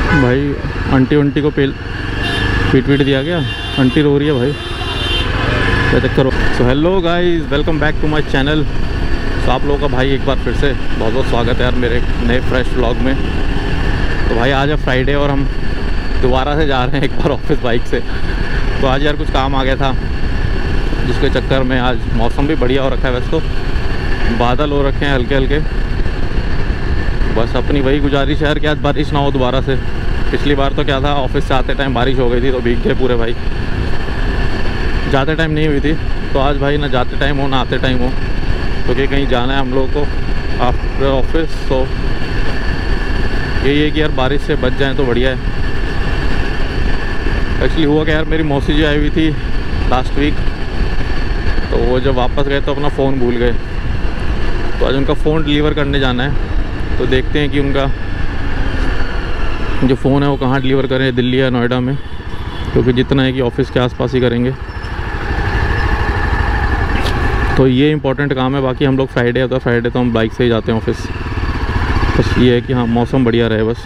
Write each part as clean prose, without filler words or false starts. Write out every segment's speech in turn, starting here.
भाई आंटी को पीट दिया गया। आंटी रो रही है भाई, क्या चक्कर हो। So hello guys, welcome back to my channel. तो आप लोगों का भाई एक बार फिर से बहुत बहुत स्वागत है यार मेरे नए फ्रेश व्लॉग में। तो भाई आज है फ्राइडे और हम दोबारा से जा रहे हैं एक बार ऑफिस बाइक से। तो आज यार कुछ काम आ गया था जिसके चक्कर में आज मौसम भी बढ़िया हो रखा है। वैसे तो बादल हो रखे हैं हल्के हल्के, बस अपनी वही गुजारिश है यार कि आज बारिश ना हो दोबारा से। पिछली बार तो क्या था, ऑफिस से आते टाइम बारिश हो गई थी तो भीग गए पूरे भाई। जाते टाइम नहीं हुई थी, तो आज भाई ना जाते टाइम हो ना आते टाइम हो, क्योंकि कहीं जाना है हम लोगों को आफ्टर ऑफिस। तो यही है कि यार बारिश से बच जाएं तो बढ़िया है। एक्चुअली हुआ क्या यार, मेरी मौसी जी आई हुई थी लास्ट वीक, तो वो जब वापस गए तो अपना फ़ोन भूल गए। तो आज उनका फ़ोन डिलीवर करने जाना है, तो देखते हैं कि उनका जो फ़ोन है वो कहाँ डिलीवर करें, दिल्ली या नोएडा में, क्योंकि जितना है कि ऑफिस के आसपास ही करेंगे। तो ये इंपॉर्टेंट काम है। बाकी हम लोग फ्राइडे होता है, फ्राइडे तो हम बाइक से ही जाते हैं ऑफिस। बस ये है कि हाँ मौसम बढ़िया रहे, बस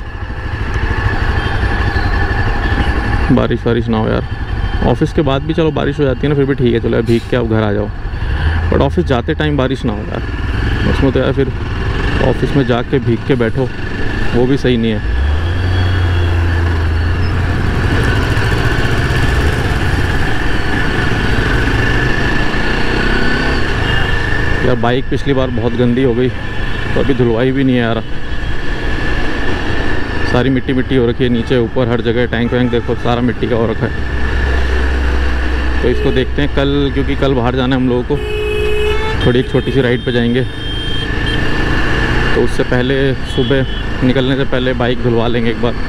बारिश वारिश ना हो यार। ऑफिस के बाद भी चलो बारिश हो जाती है ना, फिर भी ठीक है, चलो यार भीग के आप घर आ जाओ। बट ऑफिस जाते टाइम बारिश ना हो यार, उसमें तो यार फिर ऑफिस में जाके भीग के बैठो, वो भी सही नहीं है। यार बाइक पिछली बार बहुत गंदी हो गई, तो अभी धुलवाई भी नहीं है यार। सारी मिट्टी मिट्टी हो रखी है, नीचे ऊपर हर जगह टैंक वैंक देखो सारा मिट्टी का हो रखा है। तो इसको देखते हैं कल, क्योंकि कल बाहर जाना है हम लोगों को, थोड़ी एक छोटी सी राइड पे जाएंगे। तो उससे पहले सुबह निकलने से पहले बाइक धुलवा लेंगे एक बार,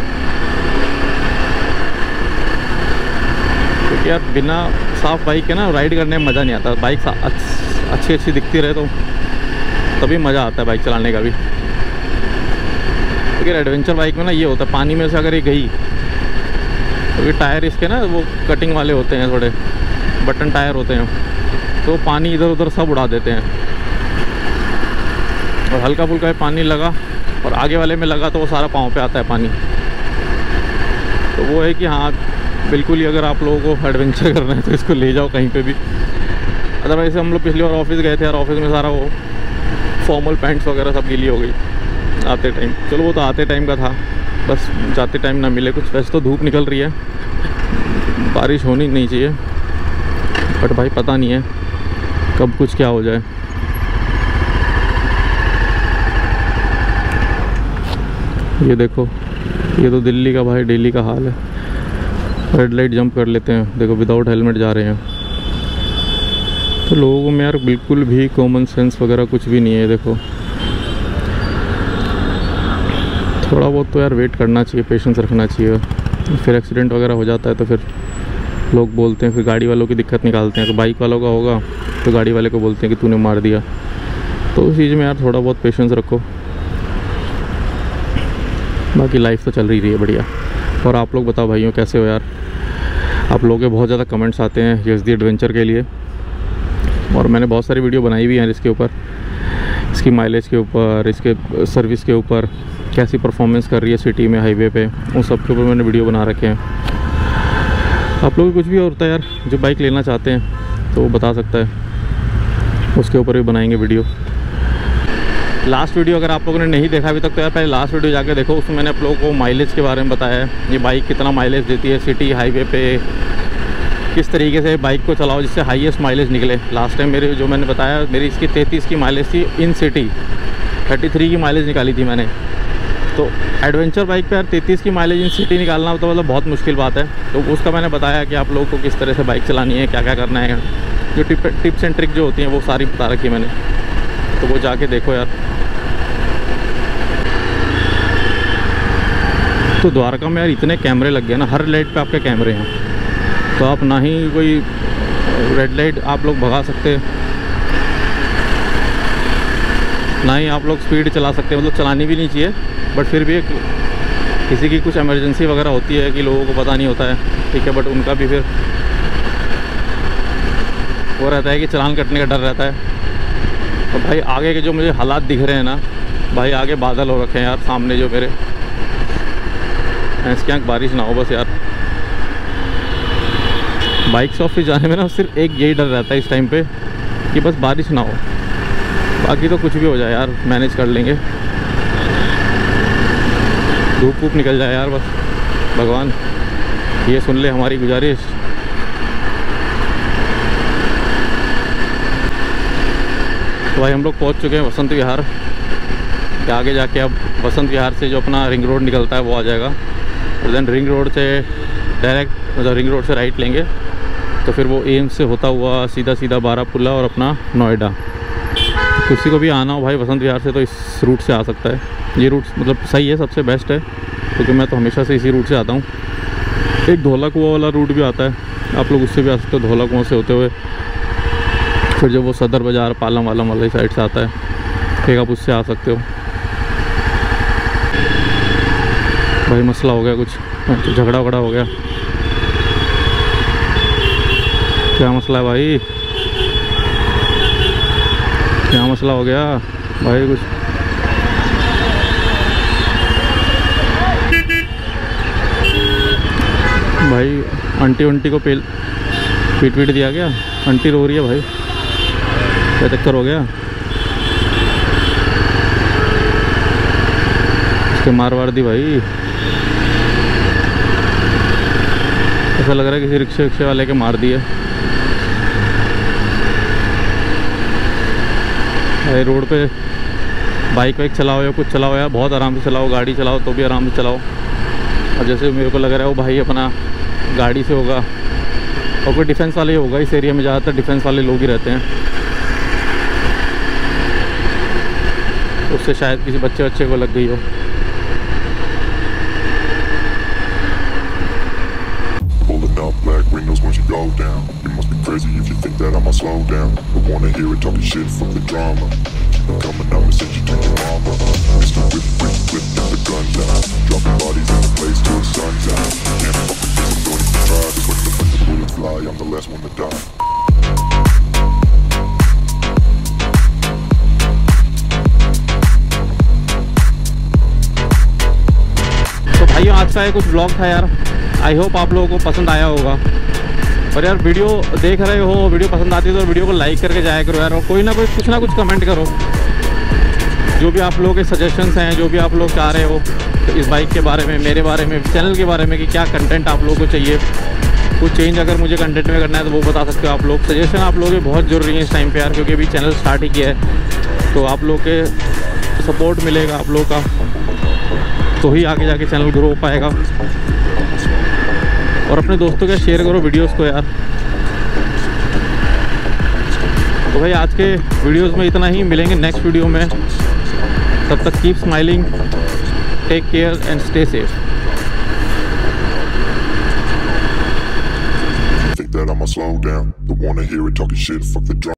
क्योंकि यार बिना साफ़ बाइक के ना राइड करने में मज़ा नहीं आता। बाइक अच्छी दिखती रहे तो तभी मज़ा आता है बाइक चलाने का भी। क्योंकि एडवेंचर बाइक में ना ये होता है, पानी में से अगर ये गई, क्योंकि टायर इसके ना वो कटिंग वाले होते हैं, थोड़े बटन टायर होते हैं, तो पानी इधर उधर सब उड़ा देते हैं। और हल्का फुल्का पानी लगा और आगे वाले में लगा तो वो सारा पाँव पे आता है पानी। तो वो है कि हाँ बिल्कुल ही अगर आप लोगों को एडवेंचर करना है तो इसको ले जाओ कहीं पे भी। अदरवाइज हम लोग पिछली बार ऑफिस गए थे यार, ऑफिस में सारा वो फॉर्मल पैंट्स वगैरह सब गीली हो गई आते टाइम। चलो वो तो आते टाइम का था, बस जाते टाइम ना मिले कुछ। वैसे तो धूप निकल रही है, बारिश होनी नहीं चाहिए, बट भाई पता नहीं है कब कुछ क्या हो जाए। ये देखो, ये तो दिल्ली का भाई डेली का हाल है। रेड लाइट जंप कर लेते हैं, देखो विदाउट हेलमेट जा रहे हैं। तो लोगों में यार बिल्कुल भी कॉमन सेंस वगैरह कुछ भी नहीं है। देखो थोड़ा बहुत तो यार वेट करना चाहिए, पेशेंस रखना चाहिए। फिर एक्सीडेंट वगैरह हो जाता है तो फिर लोग बोलते हैं, फिर गाड़ी वालों की दिक्कत निकालते हैं। तो बाइक वालों का होगा तो गाड़ी वाले को बोलते हैं कि तूने मार दिया। तो उस चीज़ में यार थोड़ा बहुत पेशेंस रखो, बाकी लाइफ तो चल रही है बढ़िया। और आप लोग बताओ भाइयों कैसे हो यार। आप लोगों के बहुत ज़्यादा कमेंट्स आते हैं यस दी एडवेंचर के लिए, और मैंने बहुत सारी वीडियो बनाई भी हैं इसके ऊपर, इसकी माइलेज के ऊपर, इसके सर्विस के ऊपर, कैसी परफॉर्मेंस कर रही है सिटी में, हाईवे पे, उन सब के ऊपर मैंने वीडियो बना रखे हैं। आप लोग कुछ भी होता है यार, जो बाइक लेना चाहते हैं तो वो बता सकता है, उसके ऊपर भी बनाएंगे वीडियो। लास्ट वीडियो अगर आप लोगों ने नहीं देखा अभी तक तो यार पहले लास्ट वीडियो जाके देखो, उसमें मैंने आप लोगों को माइलेज के बारे में बताया है, ये बाइक कितना माइलेज देती है सिटी हाईवे पे, किस तरीके से बाइक को चलाओ जिससे हाईएस्ट माइलेज निकले। लास्ट टाइम मेरे जो मैंने बताया, मेरी इसकी 33 की माइलेज थी इन सिटी, 33 की माइलेज निकाली थी मैंने। तो एडवेंचर बाइक पे यार 33 की माइलेज इन सिटी निकालना तो मतलब बहुत मुश्किल बात है। तो उसका मैंने बताया कि आप लोगों को किस तरह से बाइक चलानी है, क्या क्या करना है, जो टिप्स एंड ट्रिक जो होती हैं वो सारी बता रखी है मैंने, तो वो जाके देखो यार। तो द्वारका में यार इतने कैमरे लग गए ना, हर लाइट पे आपके कैमरे हैं, तो आप ना ही कोई रेड लाइट आप लोग भगा सकते, ना ही आप लोग स्पीड चला सकते, मतलब चलानी भी नहीं चाहिए। बट फिर भी किसी की कुछ इमरजेंसी वगैरह होती है कि लोगों को पता नहीं होता है, ठीक है, बट उनका भी फिर वो रहता है कि चालान कटने का डर रहता है। तो भाई आगे के जो मुझे हालात दिख रहे हैं ना भाई, आगे बादल हो रखे हैं यार सामने जो मेरे, इसके यहाँ बारिश ना हो बस यार। बाइक से ऑफिस जाने में ना सिर्फ एक यही डर रहता है इस टाइम पे कि बस बारिश ना हो, बाकी तो कुछ भी हो जाए यार, मैनेज कर लेंगे। धूप वूप निकल जाए यार, बस भगवान ये सुन ले हमारी गुजारिश। तो भाई हम लोग पहुंच चुके हैं वसंत विहार। आगे जाके अब वसंत विहार से जो अपना रिंग रोड निकलता है वो आ जाएगा, और देन रिंग रोड से डायरेक्ट मतलब रिंग रोड से राइट लेंगे तो फिर वो एम्स से होता हुआ सीधा सीधा बारापुला और अपना नोएडा। किसी को भी आना हो भाई वसंत विहार से तो इस रूट से आ सकता है। ये रूट मतलब सही है, सबसे बेस्ट है, क्योंकि मैं तो हमेशा से इसी रूट से आता हूँ। एक धौला कुआं वाला रूट भी आता है, आप लोग उससे भी आ सकते हो, धौला कुआं से होते हुए फिर जब वो सदर बाज़ार पालम वालम वाली साइड से आता है फिर आप उससे आ सकते हो। भाई मसला हो गया कुछ, झगड़ा वगड़ा हो गया, क्या मसला है भाई, क्या मसला हो गया भाई कुछ? भाई आंटी को पीट दिया गया, आंटी रो रही है भाई, क्या चक्कर हो गया? उसके मार दी भाई, ऐसा लग रहा है किसी रिक्शे वाले के मार दिए। भाई रोड पे बाइक वाइक चलाओ या कुछ चलाओ यार, बहुत आराम से चलाओ, गाड़ी चलाओ तो भी आराम से चलाओ। और जैसे मेरे को लग रहा है वो भाई अपना गाड़ी से होगा, और कोई डिफेंस वाले ही होगा, इस एरिया में ज़्यादातर डिफेंस वाले लोग ही रहते हैं, उससे शायद किसी बच्चे को लग गई हो। Black windows once you go down. You must be crazy if you think that I'ma slow down. I wanna hear it talking shit, fuck the drama. Keep it coming, I'ma send you to your mama. Mr. Whip, get the guns out. Dropping bodies in the place till the sun's out. Can't fuck with this, I'm going to try. Just when the bullets fly, I'm the last one to die. तो भाइयों आज का ये कुछ blog था यार, I hope आप लोगों को पसंद आया होगा। और यार वीडियो देख रहे हो, वीडियो पसंद आती है तो वीडियो को लाइक करके जाया करो यार, और कोई ना कोई कुछ ना कुछ कमेंट करो, जो भी आप लोगों के सजेशंस हैं, जो भी आप लोग चाह रहे हो तो इस बाइक के बारे में, मेरे बारे में, चैनल के बारे में कि क्या कंटेंट आप लोगों को चाहिए, कुछ चेंज अगर मुझे कंटेंट में करना है तो वो बता सकते हो आप लोग। सजेशन आप लोगों के बहुत ज़रूरी है इस टाइम पर यार, क्योंकि अभी चैनल स्टार्ट ही किया है, तो आप लोग के सपोर्ट मिलेगा आप लोग का तो ही आगे जाके चैनल ग्रो हो पाएगा। और अपने दोस्तों के शेयर करो वीडियोस को यार। तो भाई आज के वीडियोस में इतना ही, मिलेंगे नेक्स्ट वीडियो में, तब तक keep smiling, take care and stay safe. Think that I'ma slow down. Don't wanna hear it talking shit, fuck the drama.